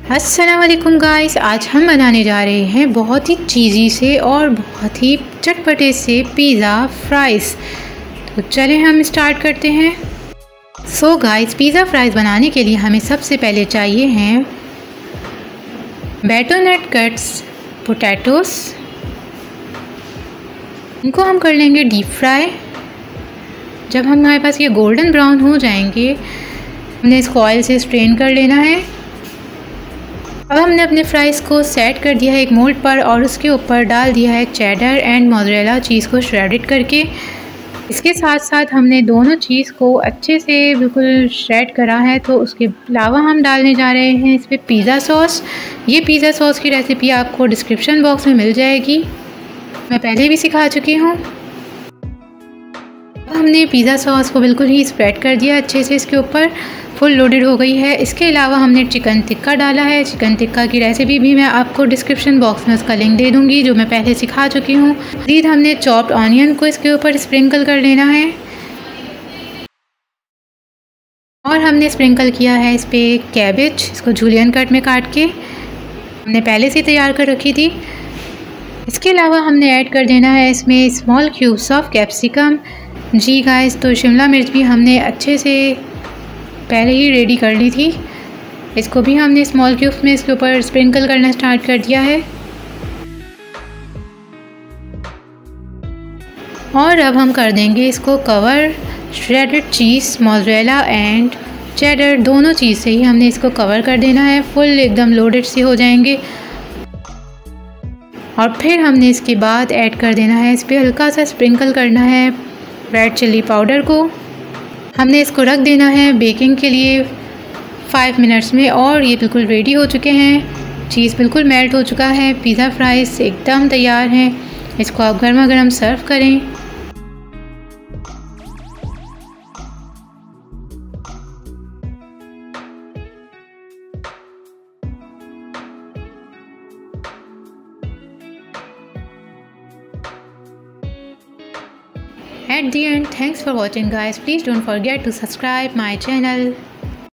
अस्सलाम वालेकुम गाइस, आज हम बनाने जा रहे हैं बहुत ही चीज़ी से और बहुत ही चटपटे से पिज़्ज़ा फ्राइज़। तो चलें हम स्टार्ट करते हैं। सो गाइस, पिज़्ज़ा फ्राइज़ बनाने के लिए हमें सबसे पहले चाहिए हैं बैटरनट कट्स पोटैटोस। इनको हम कर लेंगे डीप फ्राई। जब हमारे पास ये गोल्डन ब्राउन हो जाएंगे, हमने इसको ऑयल से स्ट्रेन कर लेना है। अब हमने अपने फ्राइज़ को सेट कर दिया है एक मोल्ड पर और उसके ऊपर डाल दिया है चेडर एंड मोज़रेला चीज़ को श्रेडेड करके। इसके साथ साथ हमने दोनों चीज़ को अच्छे से बिल्कुल श्रेड करा है। तो उसके अलावा हम डालने जा रहे हैं इस पर पिज़्ज़ा सॉस। ये पिज़्ज़ा सॉस की रेसिपी आपको डिस्क्रिप्शन बॉक्स में मिल जाएगी, मैं पहले भी सिखा चुकी हूँ। हमने पिज़्ज़ा सॉस को बिल्कुल ही स्प्रेड कर दिया अच्छे से, इसके ऊपर फुल लोडेड हो गई है। इसके अलावा हमने चिकन टिक्का डाला है। चिकन टिक्का की रेसिपी भी मैं आपको डिस्क्रिप्शन बॉक्स में उसका लिंक दे दूँगी, जो मैं पहले सिखा चुकी हूँ। मज़ीद हमने चॉप्ड ऑनियन को इसके ऊपर स्प्रिंकल कर लेना है और हमने स्प्रिंकल किया है इस पर कैबेज, इसको जूलियन कट में काट के हमने पहले से तैयार कर रखी थी। इसके अलावा हमने ऐड कर देना है इसमें स्मॉल क्यूब्स ऑफ कैप्सिकम। जी गाइस, तो शिमला मिर्च भी हमने अच्छे से पहले ही रेडी कर ली थी। इसको भी हमने स्मॉल क्यूब्स में इसके ऊपर स्प्रिंकल करना स्टार्ट कर दिया है। और अब हम कर देंगे इसको cover shredded cheese, mozzarella and cheddar, दोनों चीज़ से ही हमने इसको कवर कर देना है। फुल एकदम लोडेड से हो जाएंगे। और फिर हमने इसके बाद ऐड कर देना है, इस पर हल्का सा स्प्रिंकल करना है रेड चिली पाउडर को। हमने इसको रख देना है बेकिंग के लिए 5 मिनट्स में और ये बिल्कुल रेडी हो चुके हैं। चीज़ बिल्कुल मेल्ट हो चुका है। पिज़्ज़ा फ्राइज़ एकदम तैयार हैं। इसको आप गर्मा गर्म सर्व करें। At the end, thanks for watching guys. Please don't forget to subscribe my channel.